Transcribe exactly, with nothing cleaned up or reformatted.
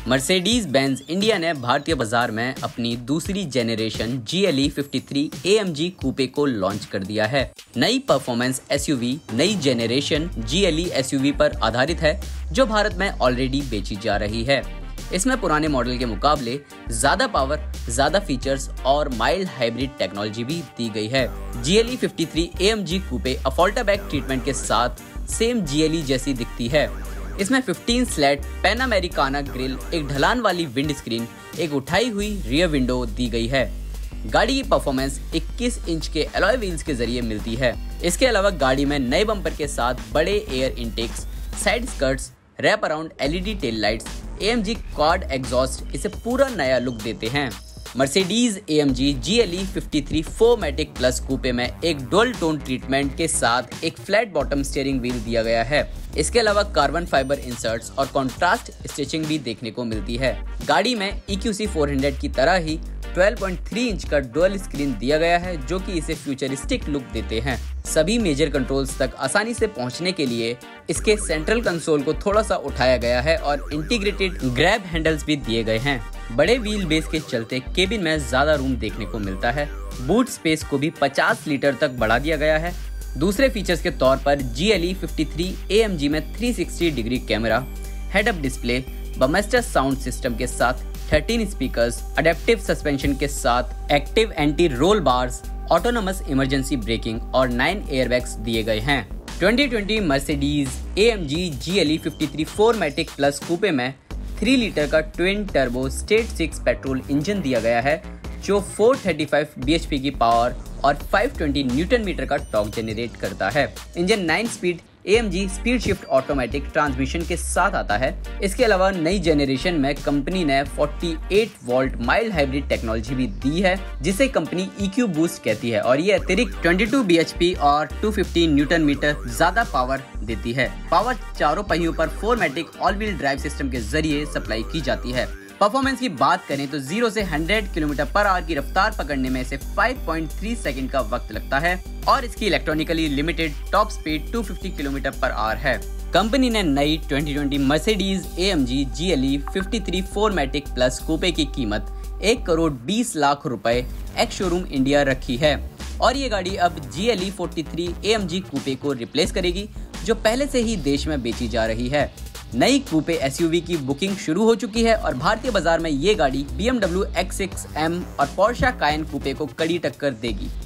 Mercedes Benz India ने भारतीय बाजार में अपनी दूसरी generation G L E fifty three A M G coupe को लॉन्च कर दिया है। नई परफॉर्मेंस एसयूवी नई generation G L E SUV पर आधारित है, जो भारत में ऑलरेडी बेची जा रही है। इसमें पुराने मॉडल के मुकाबले ज्यादा पावर, ज्यादा फीचर्स और माइल्ड हाइब्रिड टेक्नोलॉजी भी दी गई है। G L E fifty three A M G coupe अफोल्टाबैक ट्रीटमेंट के साथ सेम जी एल ई जैसी दिखती है। इसमें fifteen slat Pan Americana grille, एक ढलान वाली विंड स्क्रीन, एक उठाई हुई रियर विंडो दी गई है। गाड़ी की परफॉर्मेंस इक्कीस इंच के अलॉय व्हील्स के जरिए मिलती है। इसके अलावा गाड़ी में नए बम्पर के साथ बड़े air intakes, side skirts, wrap around L E D tail lights, A M G quad exhaust इसे पूरा नया लुक देते हैं। Mercedes A M G G L E fifty three four matic plus coupe में एक डुअल टोन ट्रीटमेंट के साथ एक फ्लैट बॉटम स्टीयरिंग व्हील दिया गया है। इसके अलावा कार्बन फाइबर इंसर्ट्स और कॉन्ट्रास्ट स्टिचिंग भी देखने को मिलती है। गाड़ी में E Q C four hundred की तरह ही ट्वेल्व पॉइंट थ्री इंच का डुअल स्क्रीन दिया गया है, जो कि इसे फ्यूचरिस्टिक लुक देते हैं। सभी मेजर कंट्रोल्स तक आसानी से पहुंचने के लिए इसके सेंट्रल कंसोल को थोड़ा सा उठाया गया है और इंटीग्रेटेड ग्रैब हैंडल्स भी दिए गए हैं। बड़े व्हील बेस के चलते केबिन में ज्यादा रूम देखने को मिलता है। बूट स्पेस को भी पचास लीटर तक बढ़ा दिया गया है। दूसरे फीचर्स के तौर पर G L E fifty three A M G में three sixty degree camera, head up display, Burmester sound system के साथ थर्टीन स्पीकर्स, अडेप्टिव सस्पेंशन के साथ active anti roll bars, autonomous emergency braking और नाइन एयरबैग्स दिए गए हैं। Twenty twenty Mercedes A M G G L E fifty three four matic plus coupe में three litre का twin turbo straight six petrol engine दिया गया है, जो four thirty five B H P की पावर और फाइव ट्वेंटी न्यूटन मीटर का torque generate करता है। Engine nine speed A M G speed shift automatic transmission के साथ आता है। इसके अलावा नई जेनरेशन में कंपनी ने forty eight volt mild hybrid technology भी दी है, जिसे कंपनी ई क्यू बूस्ट कहती है, और ये अतिरिक्त twenty two B H P और टू फिफ्टी न्यूटन मीटर ज्यादा पावर देती है। पावर चारों पहियों पर four matic all wheel drive system के जरिए सप्लाई की जाती है। परफॉर्मेंस की बात करें तो जीरो से हंड्रेड किलोमीटर पर आवर की रफ्तार पकड़ने में इसे फाइव पॉइंट थ्री सेकंड का वक्त लगता है और इसकी electronically limited top speed two fifty kilometre per hour है। कंपनी ने नई twenty twenty Mercedes A M G G L E fifty three four matic plus coupe की कीमत एक करोड़ बीस लाख रुपए एक्स शोरूम इंडिया रखी है और ये गाड़ी अब G L E forty three A M G coupe को रिप्लेस करेगी, जो पहले से ही देश में बेची जा रही है। नई कूपे एस यू वी की बुकिंग शुरू हो चुकी है और भारतीय बाजार में ये गाड़ी B M W X six M और पोर्शा कायन कूपे को कड़ी टक्कर देगी।